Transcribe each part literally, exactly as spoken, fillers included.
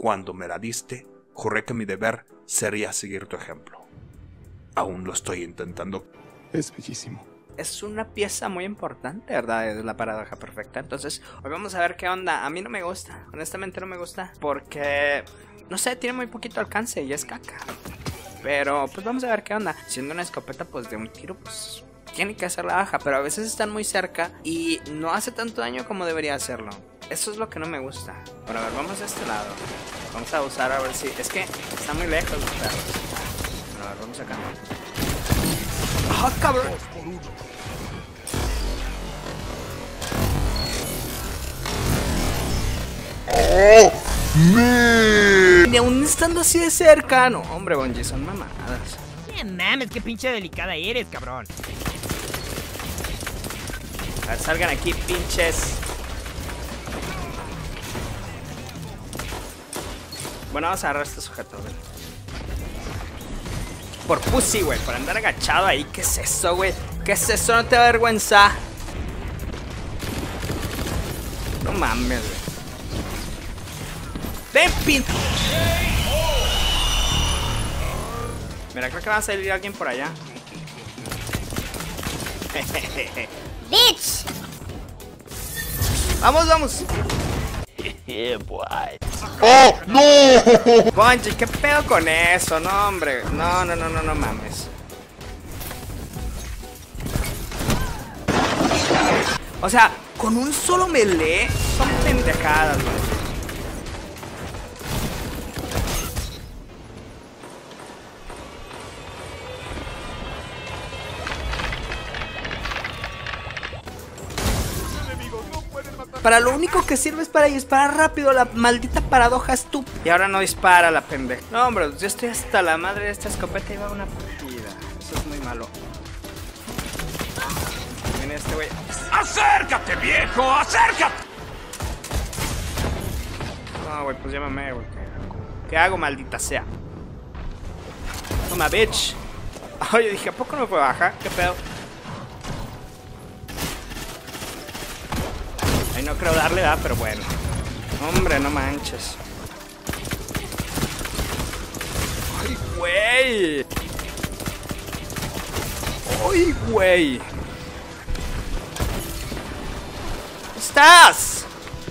Cuando me la diste, juré que mi deber sería seguir tu ejemplo. Aún lo estoy intentando. Es bellísimo. Es una pieza muy importante, ¿verdad? Es la paradoja perfecta. Entonces, hoy vamos a ver qué onda. A mí no me gusta, honestamente no me gusta, porque, no sé, tiene muy poquito alcance y es caca. Pero, pues vamos a ver qué onda. Siendo una escopeta, pues de un tiro, pues tiene que hacer la baja. Pero a veces están muy cerca y no hace tanto daño como debería hacerlo. Eso es lo que no me gusta. Pero a ver, vamos a este lado. Vamos a usar a ver si... Es que está muy lejos los perros. Pero a ver, vamos acá. ¡Ah, cabrón! ¡Oh, man! Ni aún estando así de cerca. No, hombre, Bungie, son mamadas. Eh, mames, qué pinche delicada eres, cabrón. A ver, salgan aquí, pinches. Bueno, vamos a agarrar a este sujeto, güey. Por pussy, güey, por andar agachado ahí. ¿Qué es eso, güey? ¿Qué es eso? No te da vergüenza. No mames, güey. ¡Ven, pin! Mira, creo que va a salir alguien por allá. ¡Bitch! ¡Vamos, vamos! Yeah, boy. ¡Oh, no! Bungie, ¿qué pedo con eso? No, hombre. No, no, no, no, no mames. O sea, con un solo melee son pendejadas, güey. Para lo único que sirve es para disparar rápido, la maldita paradoja estúpida. Y ahora no dispara la pendeja. No, hombre, yo estoy hasta la madre de esta escopeta y va una partida. Eso es muy malo. Viene este güey. ¡Acércate, viejo! ¡Acércate! No, güey, pues llámame, güey. ¿Qué hago, maldita sea? Toma, bitch. Oye, dije, ¿a poco no fue baja? ¿Qué pedo? Ahí no creo darle, ¿verdad? Pero bueno. Hombre, no manches. ¡Ay, güey! ¡Ay, güey! ¿Estás?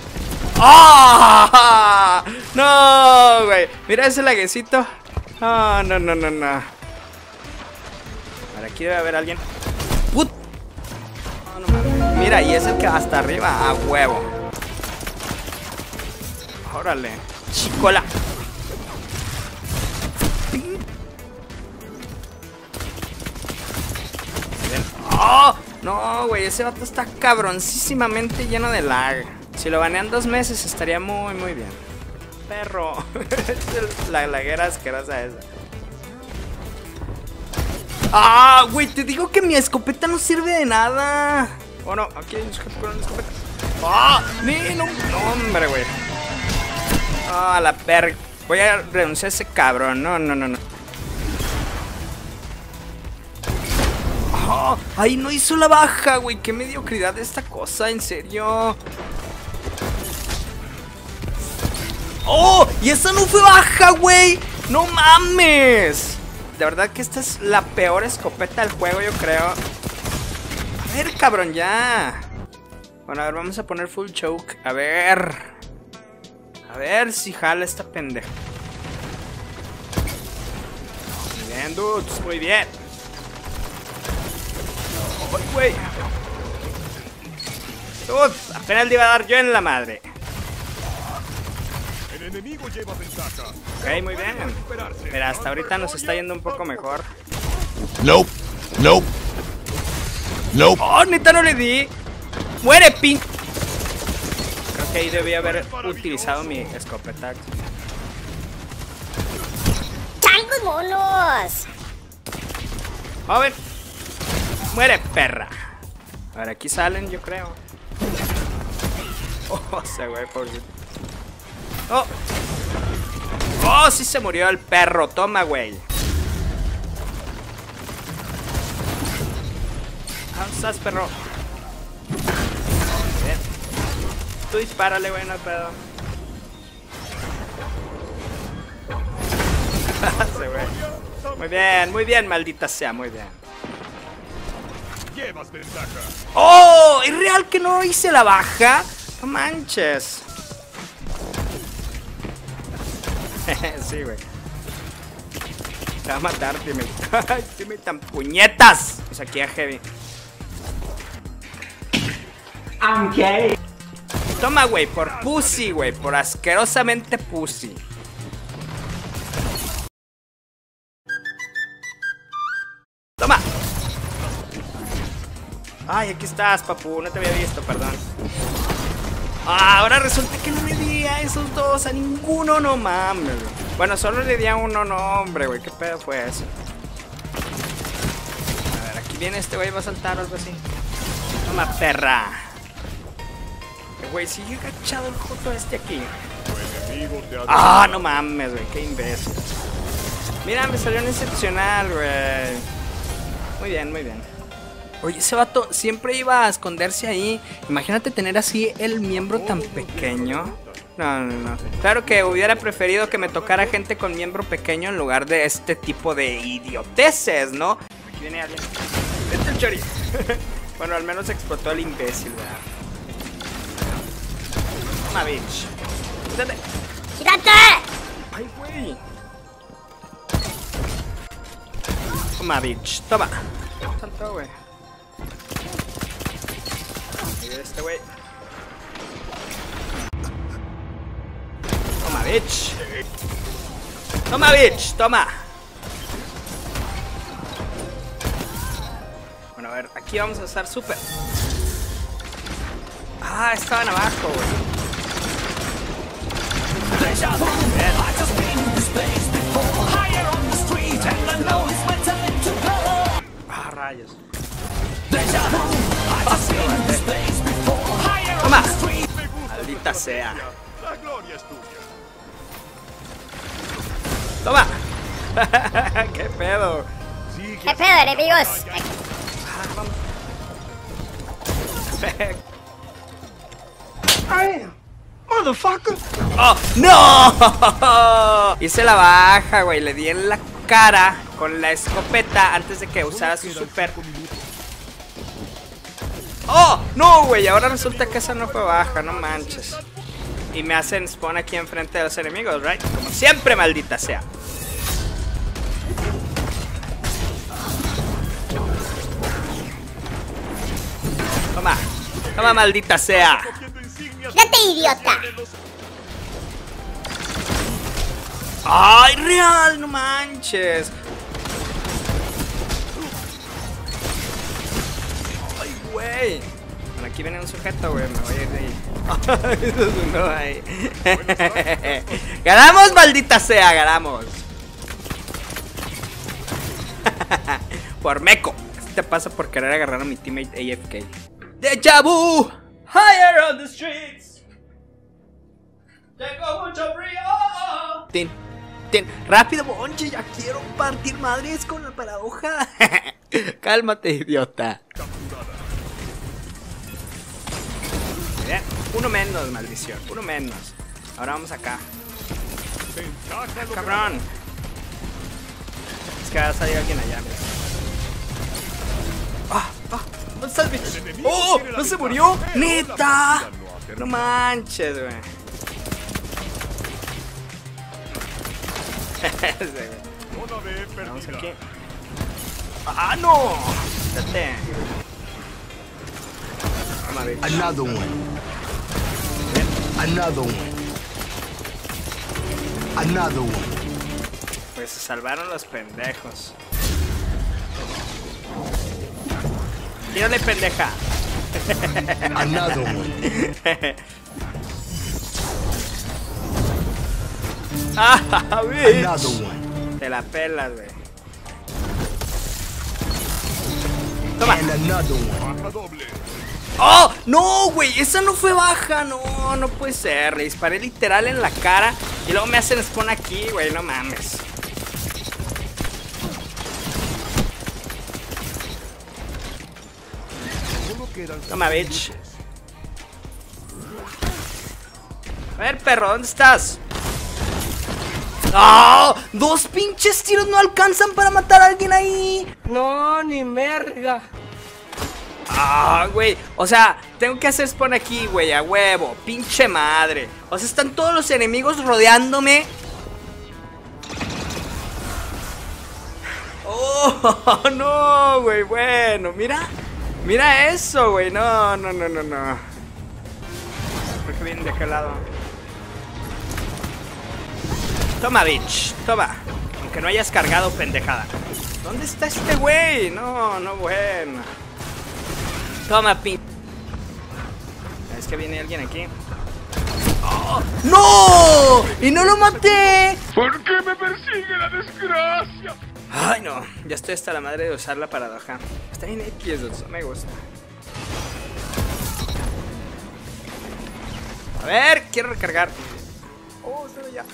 ¡Ah! ¡No, güey! Mira ese laguecito. No, no, no, no, no. Ahora aquí debe haber alguien. ¡Put! No, no mames. Mira, y es el que va hasta arriba. A huevo. Órale. Chicola. ¡Oh! No, güey, ese vato está cabroncísimamente lleno de lag. Si lo banean dos meses estaría muy, muy bien. Perro. La laguera asquerosa esa. ¡Ah, güey! Te digo que mi escopeta no sirve de nada. Oh, no, aquí hay un sujeto con una escopeta. ¡Ah! ¡Ni! No, no, hombre, güey. ¡Ah, la perra! Voy a renunciar a ese cabrón. No, no, no, no. ¡Oh! ¡Ay, no hizo la baja, güey! ¡Qué mediocridad esta cosa! ¿En serio? ¡Oh! ¡Y esa no fue baja, güey! ¡No mames! De verdad que esta es la peor escopeta del juego, yo creo. A ver, cabrón, ya. Bueno, a ver, vamos a poner full choke. A ver. A ver si jala esta pendeja. Muy bien, dudes, muy bien. ¡Ay, güey! Dudes, apenas le iba a dar yo en la madre. El enemigo lleva ventaja. Ok, muy bien. Pero hasta ahorita nos está yendo un poco mejor. Nope. Nope. Nope. ¡Oh, neta, no le di! ¡Muere, pin! Creo que ahí debí haber utilizado mi escopeta. ¡Changos monos! ¡Joven! ¡Muere, perra! A ver, aquí salen, yo creo. Oh, ese güey, pobrecito. ¡Oh! ¡Oh, sí se murió el perro! Toma, güey. ¿Dónde estás, perro? Bien. Tú dispárale, güey, no hay pedo. Sí, güey. Muy bien, muy bien, maldita sea, muy bien. Llevas ventaja. ¡Oh! ¿Es real que no hice la baja? No manches. Sí, güey. Te va a matar, teammate. Ay, teammate tan puñetas. Pues aquí a Heavy. I'm gay. Toma, güey, por pussy, güey. Por asquerosamente pussy. Toma. Ay, aquí estás, papu. No te había visto, perdón. Ah, ahora resulta que no le di a esos dos, a ninguno, no mames. Bueno, solo le di a uno, no, hombre, güey. ¿Qué pedo fue eso? A ver, aquí viene este güey, va a saltar o algo así. Toma, perra. Güey, sigue agachado el joto este aquí. Ah, no mames, güey, qué imbécil. Mira, me salió un excepcional, güey. Muy bien, muy bien. Oye, ese vato siempre iba a esconderse ahí. Imagínate tener así el miembro tan pequeño. No, no, no. Claro que hubiera preferido que me tocara gente con miembro pequeño en lugar de este tipo de idioteces, ¿no? Aquí viene alguien. Este es el chori. Bueno, al menos explotó el imbécil, ¿verdad? Toma, bitch. Quítate. ¡Quítate! Ay, güey. Toma, bitch. Toma. Saltó, güey. Este güey. Toma, bitch. Toma, bitch. Toma. Bueno, a ver, aquí vamos a estar súper. Ah, estaban abajo, güey. Ah, rayos. Toma. Maldita sea. La gloria es tuya. Toma. ¿Qué pedo? ¿Qué pedo, enemigos? Ay, motherfucker. Oh, no. Hice la baja, güey. Le di en la cara con la escopeta antes de que usara su super. Oh, no, güey. Ahora resulta que esa no fue baja, no manches. Y me hacen spawn aquí enfrente de los enemigos, right? Como siempre, maldita sea. Toma, toma, maldita sea. ¡Date, idiota! ¡Ay, real! ¡No manches! ¡Ay, güey! Bueno, aquí viene un sujeto, güey. Me voy a ir de ahí. Eso es uno ahí. ¡Ganamos, maldita sea! ¡Ganamos! Por meco. Esto te pasa por querer agarrar a mi teammate A F K. ¡Deja vu! Higher on the streets. Tengo mucho frío. Tin, tin. Rápido, Bonche, ya quiero partir madres con la paradoja. Cálmate, idiota. Bien, uno menos, maldición. Uno menos. Ahora vamos acá. Ah, cabrón. Es que va a salir alguien allá, mira. Ah, ah. ¿Dónde está el bicho? ¡Oh! ¿No se murió? ¡Neta! No manches, güey. Vamos aquí. ¡Ah, no! Date. Toma, bitch. Another one. Another one. Another one. Pues se salvaron los pendejos. Tírale, pendeja. Another one. Ah, bitch. Another one. Te la pelas, güey. Toma. And another one. Baja doble. ¡Oh! ¡No, güey! Esa no fue baja. No, no puede ser. Le disparé literal en la cara. Y luego me hacen spawn aquí, güey. No mames. Toma, bitch. A ver, perro, ¿dónde estás? ¡Oh! Dos pinches tiros no alcanzan para matar a alguien ahí. No, ni merga. Ah, güey. O sea, tengo que hacer spawn aquí, güey, a huevo. Pinche madre. O sea, están todos los enemigos rodeándome. Oh, no, güey. Bueno, mira. Mira eso, güey. No, no, no, no, no. ¿Por qué vienen de aquel lado? Toma, bitch. Toma. Aunque no hayas cargado, pendejada. ¿Dónde está este güey? No, no, bueno. Toma, pin. Es que viene alguien aquí. ¡Oh! ¡No! ¡Y no lo maté! ¿Por qué me persigue la desgracia? Ay, no. Ya estoy hasta la madre de usar la paradoja. Está bien X, eso me gusta. A ver, quiero recargar. Oh, se ve ya.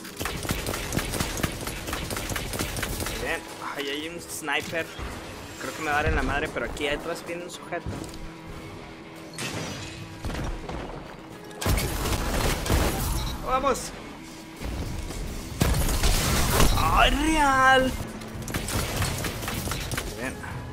Bien. Ay, hay un sniper. Creo que me va a dar en la madre, pero aquí atrás viene un sujeto. Vamos. ¡Ay, real! Bien.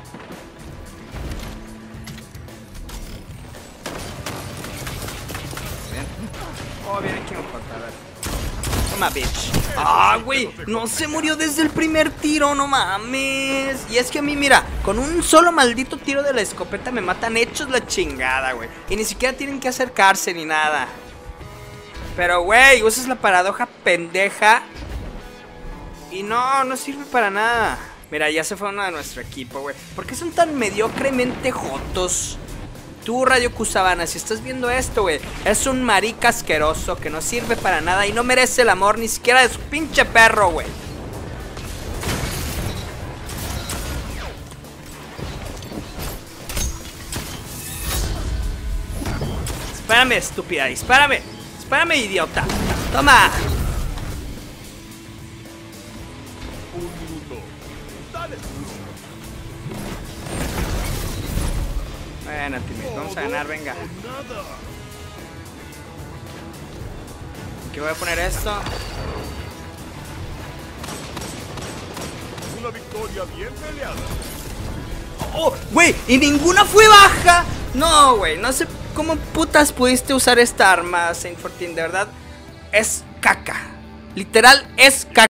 Bien. Oh, viene aquí un jota, a ver. Toma, bitch. Ah, güey, no se murió desde el primer tiro, no mames. Y es que a mí, mira, con un solo maldito tiro de la escopeta me matan hechos la chingada, güey. Y ni siquiera tienen que acercarse ni nada. Pero, güey, usas la paradoja pendeja y no, no sirve para nada. Mira, ya se fue uno de nuestro equipo, güey. ¿Por qué son tan mediocremente jotos? Tú, Radio Kusabana, si estás viendo esto, güey, es un marica asqueroso que no sirve para nada y no merece el amor ni siquiera de su pinche perro, güey. Dispárame, estúpida, dispárame. Dispárame, idiota. Toma. Un minuto. Dale. Bueno, teammate, vamos a ganar, venga. Nada. Aquí voy a poner esto. Una victoria bien peleada. ¡Oh, güey! ¡Y ninguna fue baja! No, güey, no sé cómo putas pudiste usar esta arma, Saint catorce, de verdad. Es caca. Literal, es caca.